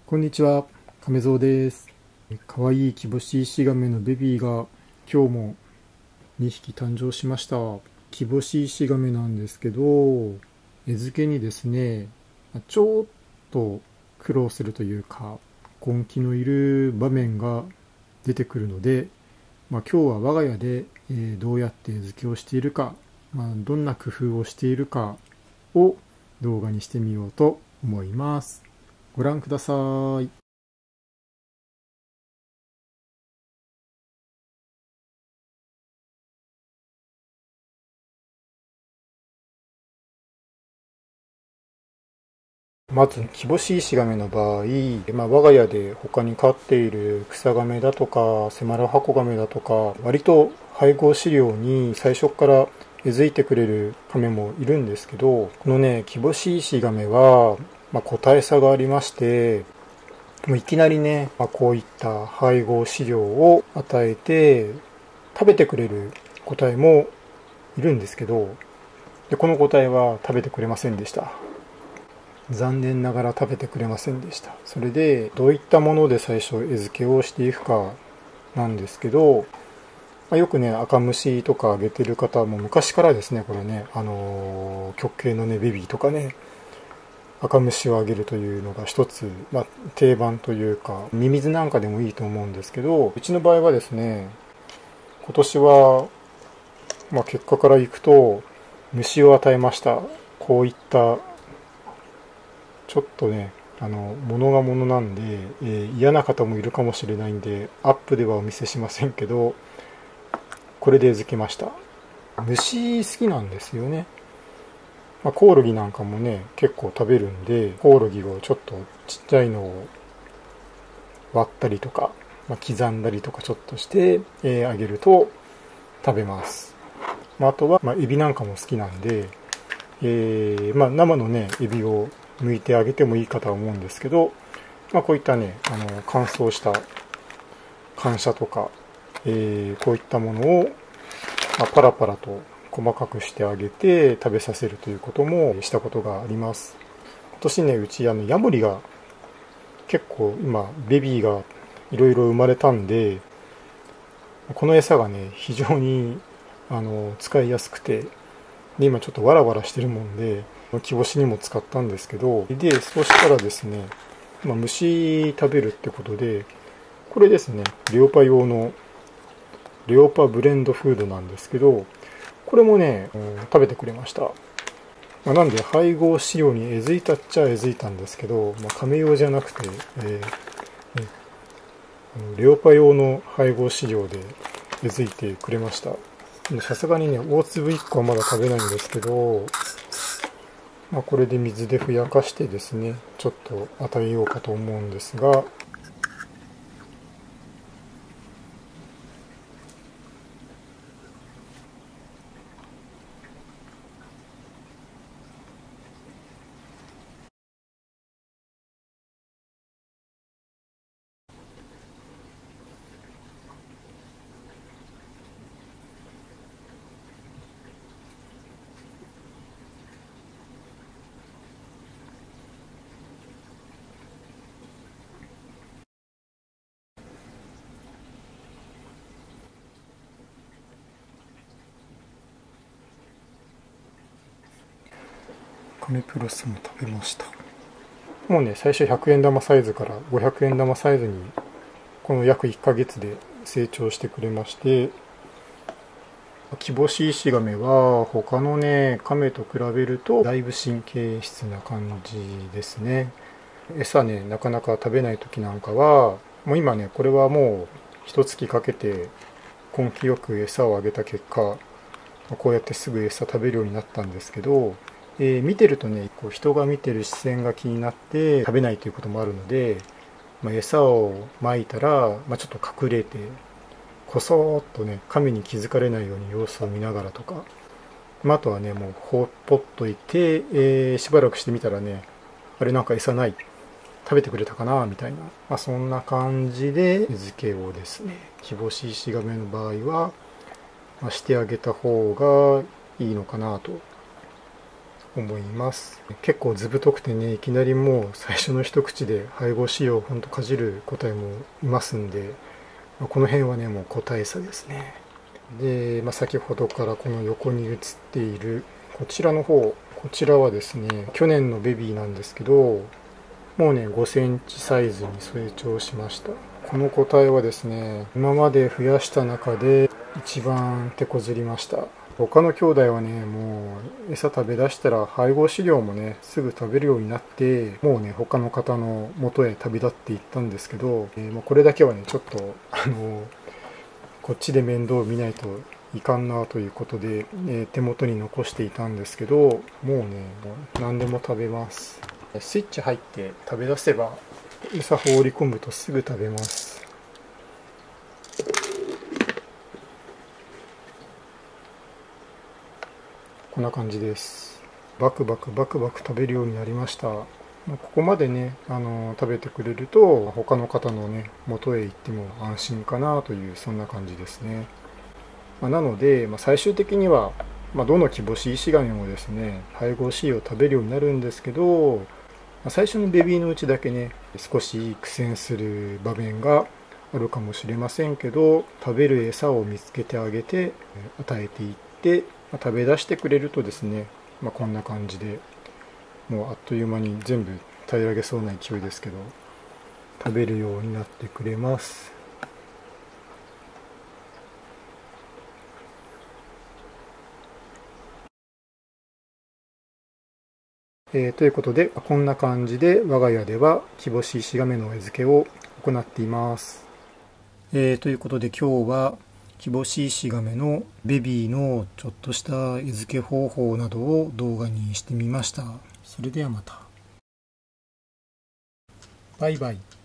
こんにちは、亀蔵です。かわいいキボシイシガメのベビーが今日も2匹誕生しました。キボシイシガメなんですけど、餌付けにですね、ちょっと苦労するというか、根気のいる場面が出てくるので、今日は我が家でどうやって餌付けをしているか、どんな工夫をしているかを動画にしてみようと思います。ご覧ください。まず、キボシイシガメの場合、我が家で他に飼っているクサガメだとか、セマラハコガメだとか、割と配合飼料に最初から餌付いてくれるカメもいるんですけど、このね、キボシイシガメは、個体差がありまして、もういきなりね、こういった配合飼料を与えて食べてくれる個体もいるんですけど、この個体は食べてくれませんでした。残念ながら食べてくれませんでした。それでどういったもので最初餌付けをしていくかなんですけど、よくね赤虫とかあげてる方も昔からですね、これね極系のねベビーとかね赤虫をあげるというのが一つ、定番というかミミズなんかでもいいと思うんですけど、うちの場合はですね、今年は、結果からいくと虫を与えました。こういったちょっとね物が物なんで、嫌な方もいるかもしれないんでアップではお見せしませんけど、これで餌付けました。虫好きなんですよね。コオロギなんかもね結構食べるんで、コオロギをちょっとちっちゃいのを割ったりとか、刻んだりとかちょっとして、あげると食べます。あとは、エビなんかも好きなんで、生のねエビを剥いてあげてもいいかとは思うんですけど、こういったね乾燥した感謝とか、こういったものを、パラパラと細かくしてあげて食べさせるということもしたことがあります。今年ね、うちヤモリが結構今ベビーがいろいろ生まれたんで、この餌がね非常に使いやすくて、で今ちょっとワラワラしてるもんでキボシにも使ったんですけど、でそうしたらですね、虫食べるってことで、これですねレオパ用のレオパブレンドフードなんですけど、これもね、食べてくれました。なんで配合飼料に餌付いたっちゃ餌付いたんですけど、カメ用じゃなくて、レオパ用の配合飼料で餌付いてくれました。さすがにね大粒1個はまだ食べないんですけど、これで水でふやかしてですねちょっと与えようかと思うんですが、カメプロスも食べました。もうね最初100円玉サイズから500円玉サイズにこの約1ヶ月で成長してくれまして、キボシイシガメは他のねカメと比べるとだいぶ神経質な感じですね。餌ねなかなか食べない時なんかは、もう今ねこれはもう一月かけて根気よく餌をあげた結果、こうやってすぐ餌食べるようになったんですけど、見てるとねこう人が見てる視線が気になって食べないということもあるので、餌をまいたら、ちょっと隠れてこそーっとね亀に気づかれないように様子を見ながらとか、あとはねもうほっぽっといて、しばらくしてみたらね、あれなんか餌ない、食べてくれたかなみたいな、そんな感じで餌付けをですねキボシイシガメの場合は、してあげた方がいいのかなと思います。結構図太くてね、いきなりもう最初の一口で配合飼料をほんとかじる個体もいますんで、この辺はねもう個体差ですね。で、先ほどからこの横に写っているこちらの方、こちらはですね去年のベビーなんですけど、もうね5センチサイズに成長しました。この個体はですね、今まで増やした中で一番手こずりました。他の兄弟はね、もう餌食べ出したら配合飼料もねすぐ食べるようになって、もうね他の方の元へ旅立っていったんですけど、もうこれだけはねちょっとこっちで面倒を見ないといかんなということで、手元に残していたんですけど、もうね何でも食べます。スイッチ入って食べ出せば餌放り込むとすぐ食べます。こんな感じです。バクバクバクバク食べるようになりました。ここまでね食べてくれると他の方のね元へ行っても安心かなという、そんな感じですね。なので、最終的には、どのキボシイシガメもですね配合飼料を食べるようになるんですけど、最初のベビーのうちだけね少し苦戦する場面があるかもしれませんけど、食べる餌を見つけてあげて与えていって、食べ出してくれるとですね、こんな感じでもうあっという間に全部平らげそうな勢いですけど食べるようになってくれます。ということで、こんな感じで我が家ではキボシイシガメの餌付けを行っています。ということで今日はキボシイシガメのベビーのちょっとした餌付け方法などを動画にしてみました。それではまた。バイバイ。